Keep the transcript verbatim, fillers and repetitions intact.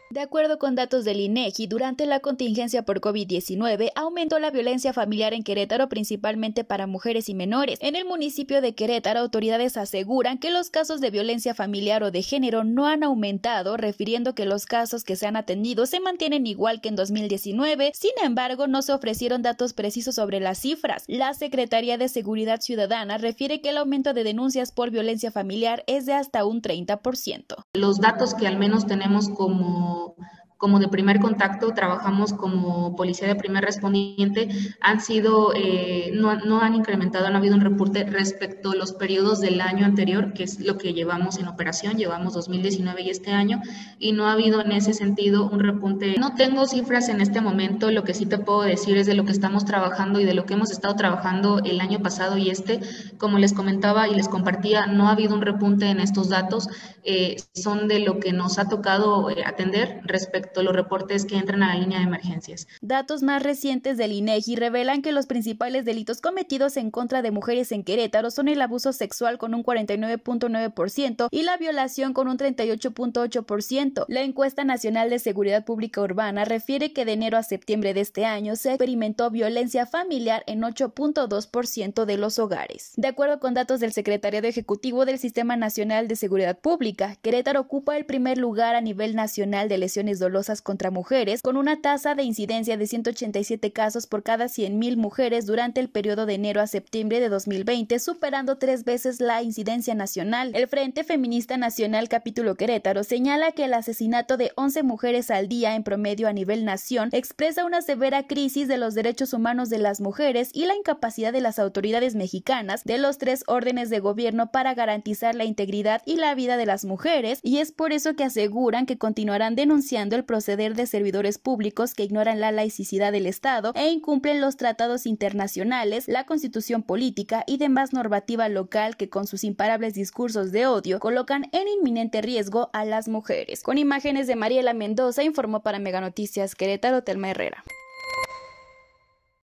De acuerdo con datos del INEGI, durante la contingencia por COVID diecinueve aumentó la violencia familiar en Querétaro, principalmente para mujeres y menores. En el municipio de Querétaro, autoridades aseguran que los casos de violencia familiar o de género no han aumentado, refiriendo que los casos que se han atendido se mantienen igual que en dos mil diecinueve. Sin embargo, no se ofrecieron datos precisos sobre las cifras. La Secretaría de Seguridad Ciudadana refiere que el aumento de denuncias por violencia familiar es de hasta un treinta por ciento. Los datos que al menos tenemos como como de primer contacto, trabajamos como policía de primer respondiente, han sido, eh, no, no han incrementado, no ha habido un reporte respecto a los periodos del año anterior, que es lo que llevamos en operación, llevamos dos mil diecinueve y este año, y no ha habido en ese sentido un repunte. No tengo cifras en este momento, lo que sí te puedo decir es de lo que estamos trabajando y de lo que hemos estado trabajando el año pasado y este, como les comentaba y les compartía, no ha habido un repunte en estos datos, eh, son de lo que nos ha tocado eh, atender respecto los reportes que entran a la línea de emergencias. Datos más recientes del INEGI revelan que los principales delitos cometidos en contra de mujeres en Querétaro son el abuso sexual con un cuarenta y nueve punto nueve por ciento y la violación con un treinta y ocho punto ocho por ciento. La encuesta nacional de seguridad pública urbana refiere que de enero a septiembre de este año se experimentó violencia familiar en ocho punto dos por ciento de los hogares. De acuerdo con datos del Secretariado Ejecutivo del Sistema Nacional de Seguridad Pública, Querétaro ocupa el primer lugar a nivel nacional de lesiones dolosas contra mujeres, con una tasa de incidencia de ciento ochenta y siete casos por cada cien mil mujeres durante el periodo de enero a septiembre de dos mil veinte, superando tres veces la incidencia nacional. El Frente Feminista Nacional Capítulo Querétaro señala que el asesinato de once mujeres al día en promedio a nivel nación expresa una severa crisis de los derechos humanos de las mujeres y la incapacidad de las autoridades mexicanas de los tres órdenes de gobierno para garantizar la integridad y la vida de las mujeres, y es por eso que aseguran que continuarán denunciando el proceder de servidores públicos que ignoran la laicidad del Estado e incumplen los tratados internacionales, la constitución política y demás normativa local que con sus imparables discursos de odio colocan en inminente riesgo a las mujeres. Con imágenes de Mariela Mendoza, informó para Mega Noticias Querétaro, Telma Herrera.